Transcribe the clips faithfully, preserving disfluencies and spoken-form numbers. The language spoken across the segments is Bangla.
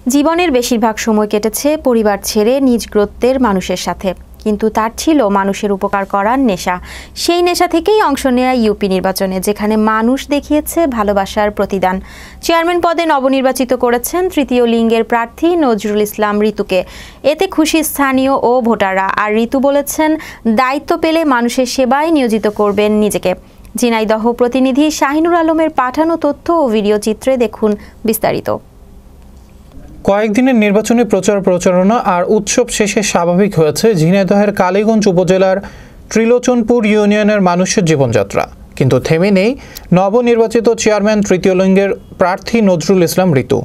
জীবনের বেশিরভাগ সময় কেটেছে পরিবার ছেড়ে নিজ গোত্রের মানুষের সাথে, কিন্তু তার ছিল মানুষের উপকার করার নেশা। সেই নেশা থেকেই অংশ নেয়া ইউপি নির্বাচনে, যেখানে মানুষ দেখিয়েছে ভালোবাসার প্রতিদান। চেয়ারম্যান পদে নবনির্বাচিত করেছেন তৃতীয় লিঙ্গের প্রার্থী নজরুল ইসলাম ঋতুকে। এতে খুশি স্থানীয় ও ভোটাররা। আর ঋতু বলেছেন, দায়িত্ব পেলে মানুষের সেবায় নিয়োজিত করবেন নিজেকে। ঝিনাইদহ প্রতিনিধি শাহিনুর আলমের পাঠানো তথ্য ও ভিডিও চিত্রে দেখুন বিস্তারিত। কয়েকদিনের নির্বাচনী প্রচার প্রচারণা আর উৎসব শেষে স্বাভাবিক হয়েছে ঝিনাইদহের কালীগঞ্জ উপজেলার ত্রিলোচনপুর ইউনিয়নের মানুষের জীবনযাত্রা। কিন্তু থেমে নেই নবনির্বাচিত চেয়ারম্যান তৃতীয় লিঙ্গের প্রার্থী নজরুল ইসলাম ঋতু।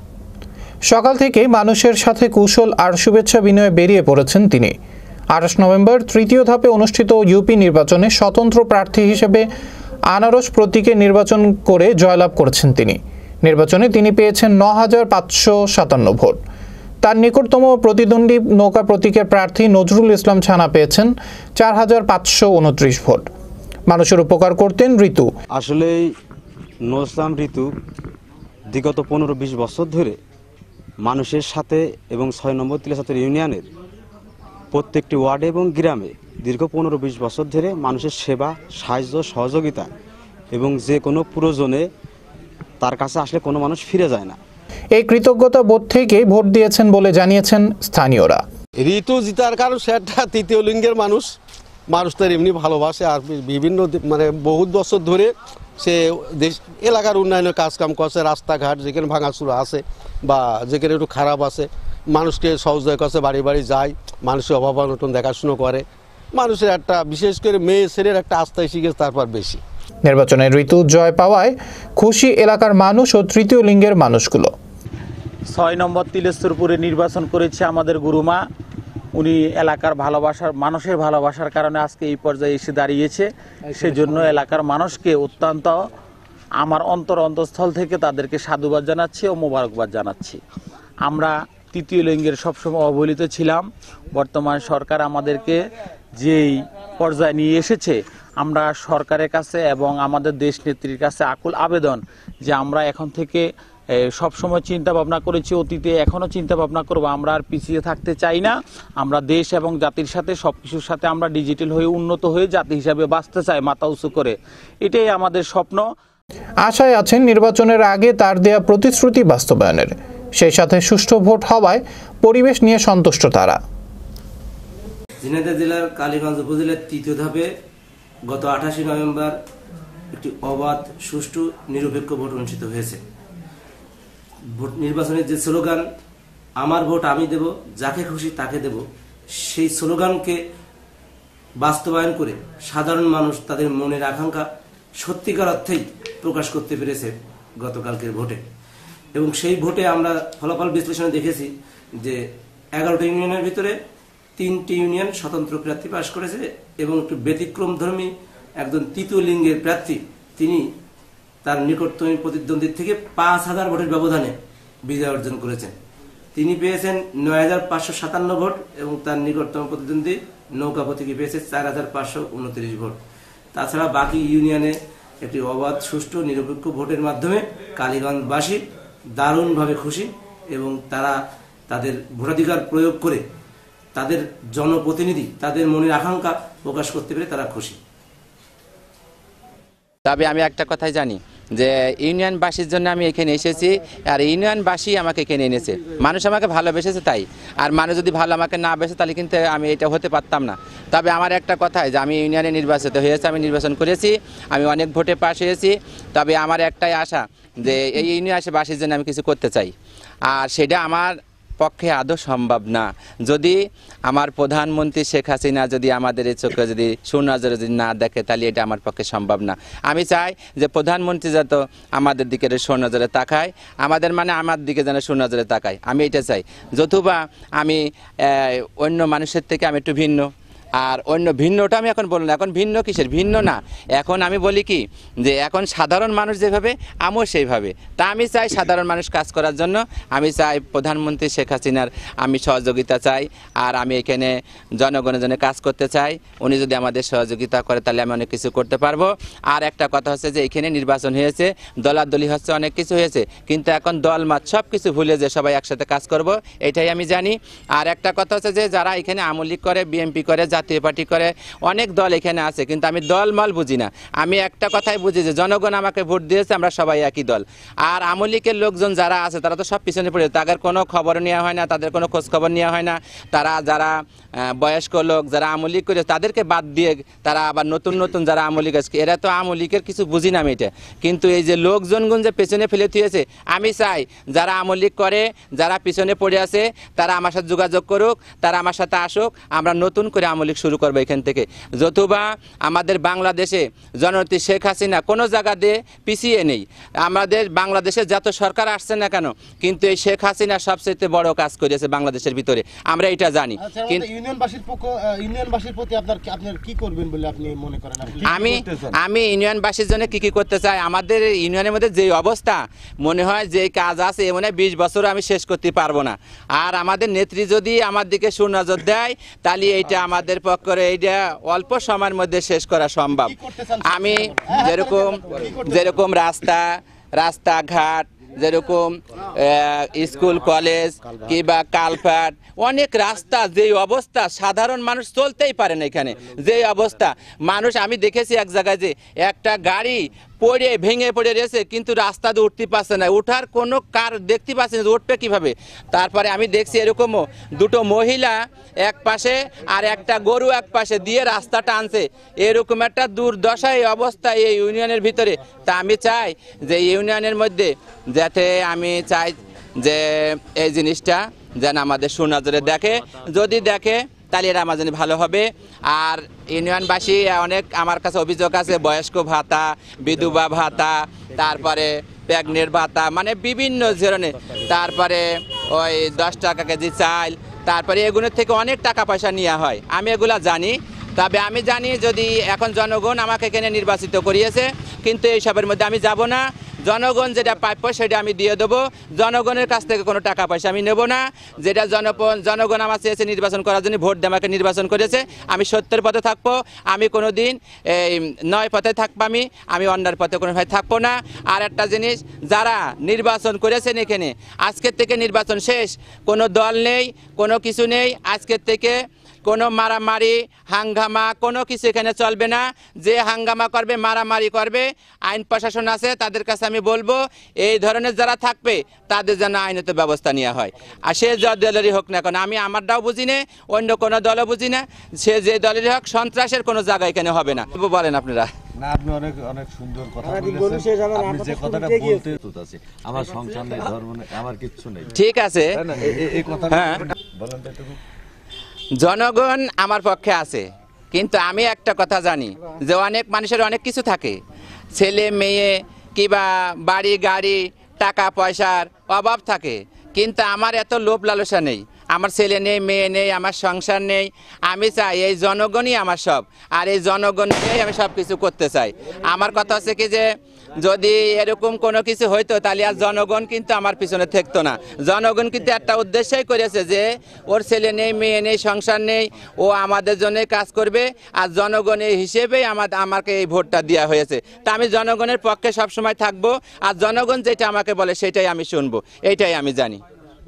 সকাল থেকেই মানুষের সাথে কুশল আর শুভেচ্ছা বিনিময়ে বেরিয়ে পড়েছেন তিনি। আঠাশ নভেম্বর তৃতীয় ধাপে অনুষ্ঠিত ইউপি নির্বাচনে স্বতন্ত্র প্রার্থী হিসেবে আনারস প্রতীকে নির্বাচন করে জয়লাভ করেছেন তিনি। নির্বাচনে তিনি পেয়েছেন ন হাজার পাঁচশো সাতান্ন ভোট। তার নিকটতম প্রতিদ্বন্দ্বী নৌকা প্রতীকের প্রার্থী নজরুল ইসলাম ছানা পেয়েছেন চার হাজার পাঁচশো উনত্রিশ ভোট। মানুষের উপকার করতেন ঋতু। আসলে নজরুল ইসলাম ঋতু বিগত পনেরো বিশ বছর ধরে মানুষের সাথে এবং ছয় নম্বর তিলাচাতুর ইউনিয়নের প্রত্যেকটি ওয়ার্ডে এবং গ্রামে দীর্ঘ পনেরো বিশ বছর ধরে মানুষের সেবা, সাহায্য, সহযোগিতা এবং যে কোনো প্রয়োজনে তার কাছে আসলে কোনো মানুষ ফিরে যায় না। এই কৃতজ্ঞতা বোধ থেকে ভোট দিয়েছেন বলে জানিয়েছেন স্থানীয়রা। ঋতু জিতার কারণ সেটা তৃতীয় লিঙ্গের মানুষ মানুষ তার এমনি ভালোবাসে, আর বিভিন্ন মানে বহুত বছর ধরে সে দেশ এলাকার উন্নয়নের কাজকাম করছে। রাস্তাঘাট যেখানে ভাঙাচুরা আছে বা যেখানে একটু খারাপ আছে মানুষকে সহযোগিতা করছে, বাড়ি বাড়ি যায়, মানুষের অভাব অনটন দেখাশুনো করে। মানুষের একটা বিশেষ করে মেয়ে ছেলের একটা আস্থায় শিখেছে তারপর বেশি। নির্বাচনের ঋতু জয় পাওয়ায় খুশি এলাকার মানুষ ও তৃতীয় লিঙ্গের মানুষগুলো। ছয় নম্বর তিলেশ্বরপুরে নির্বাচন করেছে আমাদের গুরুমা। উনি এলাকার ভালোবাসার মানুষের ভালোবাসার কারণে আজকে এই পর্যায়ে এসে দাঁড়িয়েছে। সেজন্য এলাকার মানুষকে অত্যন্ত আমার অন্তর অন্তঃস্থল থেকে তাদেরকে সাধুবাদ জানাচ্ছি ও মোবারকবাদ জানাচ্ছি। আমরা তৃতীয় লিঙ্গের সবসময় অবহেলিত ছিলাম। বর্তমান সরকার আমাদেরকে যেই পর্যায়ে নিয়ে এসেছে, আমরা সরকারের কাছে এবং আমাদের দেশ নেত্রীর কাছে আকুল আবেদন যে আমরা এখন থেকে সবসময় চিন্তা ভাবনা করেছি, অতীতে এখনও চিন্তা ভাবনা করবো। আমরা আর পিছিয়ে থাকতে চাই না। আমরা দেশ এবং জাতির সাথে সব কিছুর সাথে আমরা ডিজিটাল হয়ে উন্নত হয়ে জাতি হিসাবে বাঁচতে চাই মাথা উঁচু করে। এটাই আমাদের স্বপ্ন। আশায় আছেন নির্বাচনের আগে তার দেয়া প্রতিশ্রুতি বাস্তবায়নের। সেই সাথে সুষ্ঠু ভোট হওয়ায় পরিবেশ নিয়ে সন্তুষ্ট তারা। ঝিনাইদহ জেলার কালীগঞ্জ উপজেলার তৃতীয় ধাপে গত আঠাশে নভেম্বর একটি অবাধ, সুষ্ঠু, নিরপেক্ষ ভোট অনুষ্ঠিত হয়েছে। ভোট নির্বাচনের যে স্লোগান আমার ভোট আমি দেব, যাকে খুশি তাকে দেব, সেই স্লোগানকে বাস্তবায়ন করে সাধারণ মানুষ তাদের মনের আকাঙ্ক্ষা সত্যিকার অর্থেই প্রকাশ করতে পেরেছে গতকালকের ভোটে। এবং সেই ভোটে আমরা ফলাফল বিশ্লেষণে দেখেছি যে এগারোটি ইউনিয়নের ভিতরে তিনটি ইউনিয়ন স্বতন্ত্র প্রার্থী পাশ করেছে এবং একটু ব্যতিক্রমধর্মী একজন তৃতীয় লিঙ্গের প্রার্থী তিনি তার নিকটতম প্রতিদ্বন্দ্বীর থেকে পাঁচ হাজার ভোটের ব্যবধানে বিজয় অর্জন করেছেন। তিনি পেয়েছেন নয় হাজার পাঁচশো সাতান্ন ভোট এবং তার নিকটতম প্রতিদ্বন্দ্বী নৌকা প্রতীকে পেয়েছে চার হাজার পাঁচশো উনত্রিশ ভোট। তাছাড়া বাকি ইউনিয়নে একটি অবাধ, সুষ্ঠু, নিরপেক্ষ ভোটের মাধ্যমে কালীগঞ্জবাসী দারুণভাবে খুশি এবং তারা তাদের ভোটাধিকার প্রয়োগ করে তাদের জনপ্রতিনিধি তাদের মনের আকাঙ্ক্ষা প্রকাশ করতে পেরে তারা খুশি। তবে আমি একটা কথাই জানি যে ইউনিয়নবাসীর জন্য আমি এখানে এসেছি, আর ইউনিয়নবাসী আমাকে এখানে এনেছে। মানুষ আমাকে ভালোবেসেছে তাই। আর মানুষ যদি ভালো আমাকে না বেসে তাহলে কিন্তু আমি এটা হতে পারতাম না। তবে আমার একটা কথাই যে আমি ইউনিয়নে নির্বাচিত হয়েছি, আমি নির্বাচন করেছি, আমি অনেক ভোটে পাশ হয়েছি। তবে আমার একটাই আশা যে এই ইউনিয়নবাসীর জন্য আমি কিছু করতে চাই, আর সেটা আমার পক্ষে আদৌ সম্ভব না যদি আমার প্রধানমন্ত্রী শেখ হাসিনা যদি আমাদের এই চোখে যদি সুনজরে যদি না দেখে, তাহলে এটা আমার পক্ষে সম্ভব না। আমি চাই যে প্রধানমন্ত্রী যত আমাদের দিকে সুনজরে তাকায়, আমাদের মানে আমার দিকে যেন সুনজরে তাকায়, আমি এটা চাই। যথবা আমি অন্য মানুষের থেকে আমি একটু ভিন্ন, আর অন্য ভিন্নটা আমি এখন বললাম, এখন ভিন্ন কিসের, ভিন্ন না, এখন আমি বলি কি যে এখন সাধারণ মানুষ যেভাবে আমিও সেইভাবে। তা আমি চাই সাধারণ মানুষ কাজ করার জন্য, আমি চাই প্রধানমন্ত্রী শেখ হাসিনার আমি সহযোগিতা চাই, আর আমি এখানে জনগণের জন্য কাজ করতে চাই। উনি যদি আমাদের সহযোগিতা করে তাহলে আমি অনেক কিছু করতে পারবো। আর একটা কথা হচ্ছে যে এখানে নির্বাচন হয়েছে, দলাদলি হচ্ছে, অনেক কিছু হয়েছে, কিন্তু এখন দল মাত সব কিছু ভুলে যে সবাই একসাথে কাজ করব, এটাই আমি জানি। আর একটা কথা হচ্ছে যে যারা এখানে আওয়ামী লীগ করে, বিএনপি করে, জাতীয় পার্টি করে, অনেক দল এখানে আছে, কিন্তু আমি দল মল বুঝি না। আমি একটা কথাই বুঝি যে জনগণ আমাকে ভোট দিয়েছে, আমরা সবাই একই দল। আর আওয়ামী লীগের লোকজন যারা আছে তারা তো সব পিছনে পড়ে, তাদের কোনো খবর নেওয়া হয় না, তাদের কোনো খোঁজ খবর নেওয়া হয় না। তারা যারা বয়স্ক লোক যারা আওয়ামী লীগ করে তাদেরকে বাদ দিয়ে তারা আবার নতুন নতুন যারা আওয়ামী লীগ আছে, এরা তো আওয়ামী লীগের কিছু বুঝি না আমি এটা। কিন্তু এই যে লোকজনগুন যে পেছনে ফেলে দিয়েছে, আমি চাই যারা আওয়ামী লীগ করে, যারা পিছনে পড়ে আছে, তারা আমার সাথে যোগাযোগ করুক, তারা আমার সাথে আসুক, আমরা নতুন করে আওয়ামী লীগ শুরু করবো এখান থেকে। যতবা আমাদের বাংলাদেশে জননেত্রী শেখ হাসিনা কোনো জায়গা দিয়ে পিছিয়ে নেই। আমাদের বাংলাদেশে যত সরকার আসছে না কেন, কিন্তু এই শেখ হাসিনা সবচেয়ে বড় কাজ করেছে বাংলাদেশের ভিতরে, আমরা এটা জানি। কিন্তু ইউনিয়নবাসীর পক্ষ ইউনিয়নবাসীর প্রতি আপনার আপনার কি করবেন বলে আপনি মনে করেন? আমি আমি ইউনিয়নবাসীর জন্য কি কি করতে চাই, আমাদের ইউনিয়নের মধ্যে যে অবস্থা মনে হয় যে কাজ আছে এ মনে হয় বিশ বছর আমি শেষ করতে পারবো না। আর আমাদের নেত্রী যদি আমার দিকে সুনজর দেয় তাহলে এইটা আমাদের পক্ষে এইটা অল্প সময়ের মধ্যে শেষ করা সম্ভব। আমি যেরকম যেরকম রাস্তা রাস্তাঘাট, যেরকম স্কুল কলেজ কিংবা কালভার্ট, অনেক রাস্তা যে অবস্থা সাধারণ মানুষ চলতেই পারে না এখানে, যে অবস্থা মানুষ আমি দেখেছি এক জায়গায় যে একটা গাড়ি পড়ে ভেঙে পড়ে রয়েছে, কিন্তু রাস্তা দিয়ে উঠতে পারছে না, উঠার কোনো কার দেখতে পাচ্ছে না, উঠবে কিভাবে। তারপরে আমি দেখছি এরকমও দুটো মহিলা এক পাশে আর একটা গরু এক পাশে দিয়ে রাস্তা টানছে, এরকম একটা দুর্দশায় অবস্থা এই ইউনিয়নের ভিতরে। তা আমি চাই যে ইউনিয়নের মধ্যে যাতে আমি চাই যে এই জিনিসটা যেন আমাদের সুনজরে দেখে, যদি দেখে তাহলে এটা আমার জন্য ভালো হবে। আর ইউনিয়নবাসী অনেক আমার কাছে অভিযোগ আছে, বয়স্ক ভাতা, বিধবা ভাতা, তারপরে প্রেগনেন্ট ভাতা, মানে বিভিন্ন ধরনের, তারপরে ওই দশ টাকা কেজি চাল, তারপরে এগুলোর থেকে অনেক টাকা পয়সা নেওয়া হয়, আমি এগুলা জানি। তবে আমি জানি যদি এখন জনগণ আমাকে এখানে নির্বাচিত করিয়েছে, কিন্তু এইসবের মধ্যে আমি যাব না। জনগণ যেটা প্রাপ্য সেটা আমি দিয়ে দেবো, জনগণের কাছ থেকে কোনো টাকা পয়সা আমি নেব না। যেটা জনপন জনগণ আমার চেয়েছে নির্বাচন করার জন্য, ভোট দিয়ে আমাকে নির্বাচন করেছে, আমি সত্যের পথে থাকবো, আমি কোনো দিন এই নয় পথে থাকবো, আমি আমি অন্যার পথে কোনো ভাই থাকবো না। আর একটা জিনিস, যারা নির্বাচন করেছেন এখানে, আজকের থেকে নির্বাচন শেষ, কোনো দল নেই, কোনো কিছু নেই, আজকের থেকে কোনো মারামারি হাঙ্গামা কোনো কিছু এখানে চলবে না। যে হাঙ্গামা করবে, মারামারি করবে, আইন প্রশাসন আছে, তাদের কাছে আমি বলবো এই ধরনের যারা থাকবে তাদের যেন আইনত ব্যবস্থা নেওয়া হয়। আর সে যে দলেরই হোক না কেন, আমি আমারটাও বুঝি না, অন্য কোনো দলও বুঝি না, সে যে দলেরই হোক, সন্ত্রাসের কোনো জায়গা এখানে হবে না। বলেন আপনারা। না, আপনি অনেক অনেক সুন্দর কথা বলেছেন। আপনি যে কথাটা বলতে চাচ্ছি, আমার সংসার নেই, ধর্ম নেই, আমার কিচ্ছু নেই, ঠিক আছে, এই কথা বলেন তো একটু। জনগণ আমার পক্ষে আছে, কিন্তু আমি একটা কথা জানি যে অনেক মানুষের অনেক কিছু থাকে, ছেলে মেয়ে কিংবা বাড়ি গাড়ি টাকা পয়সার অভাব থাকে, কিন্তু আমার এত লোভ লালসা নেই, আমার ছেলে নেই, মেয়ে নেই, আমার সংসার নেই। আমি চাই এই জনগণই আমার সব, আর এই জনগণ নিয়েই আমি সব কিছু করতে চাই। আমার কথা হচ্ছে কি যে যদি এরকম কোনো কিছু হইতো তাহলে আর জনগণ কিন্তু আমার পিছনে থাকতো না। জনগণ কিন্তু একটা উদ্দেশ্যই করেছে যে ওর ছেলে নেই, মেয়ে নেই, সংসার নেই, ও আমাদের জন্যই কাজ করবে, আর জনগণের হিসেবেই আমার আমাকে এই ভোটটা দেওয়া হয়েছে। তা আমি জনগণের পক্ষে সবসময় থাকবো, আর জনগণ যেটা আমাকে বলে সেটাই আমি শুনবো, এইটাই আমি জানি।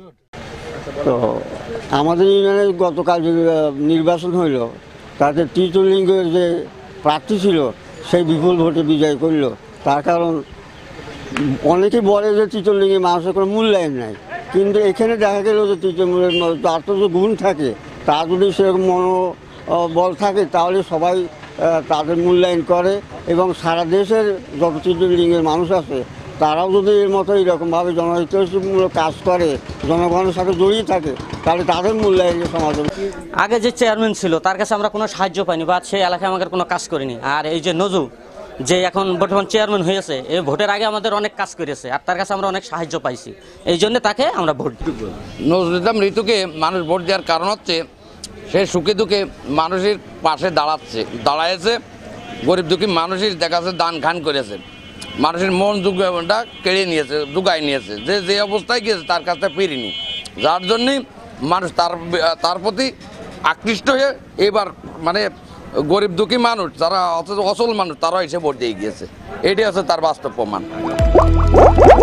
তো আমাদের ইউনিয়নে গতকাল যে নির্বাচন হইল, তাতে তৃতীয়লিঙ্গের যে প্রার্থী ছিল সেই বিপুল ভোটে বিজয় করল। তার কারণ অনেকেই বলে যে তৃতীয়লিঙ্গে মানুষের কোনো মূল্যায়ন নাই, কিন্তু এখানে দেখা গেল যে তৃতীয়লিঙ্গের তার তো যে গুণ থাকে, তার যদি সেরকম মনোবল থাকে তাহলে সবাই তাদের মূল্যায়ন করে, এবং সারা দেশের যত তৃতীয়লিঙ্গের মানুষ আছে তারাও যদি এর মতো এরকমভাবে জনহিতমূলক কাজ করে, জনগণের সাথে জড়িয়ে থাকে, তাহলে তাদের মূল্যায়ন সমাজে। আগে যে চেয়ারম্যান ছিল তার কাছে আমরা কোনো সাহায্য পাইনি, বা সেই এলাকায় আমাদের কোনো কাজ করিনি। আর এই যে নজু যে এখন বর্তমান চেয়ারম্যান হয়েছে, এই ভোটের আগে আমাদের অনেক কাজ করেছে, আর তার কাছে আমরা অনেক সাহায্য পাইছি, এই জন্য তাকে আমরা ভোট দিই। নজরুল ইসলাম ঋতুকে মানুষ ভোট দেওয়ার কারণ হচ্ছে সে সুখে দুঃখে মানুষের পাশে দাঁড়াচ্ছে দাঁড়াইছে, গরিব দুঃখী মানুষের দেখা যাচ্ছে দান খান করেছে, মানুষের মন যুগটা কেড়ে নিয়েছে, যুগাই নিয়েছে, যে যে অবস্থায় গিয়েছে তার কাছে ফিরিনি, যার জন্যই মানুষ তার তার প্রতি আকৃষ্ট হয়ে এবার মানে গরিব দুঃখী মানুষ যারা অচল মানুষ তারা এসে ভোট দিয়ে গিয়েছে। এটাই হচ্ছে তার বাস্তব প্রমাণ।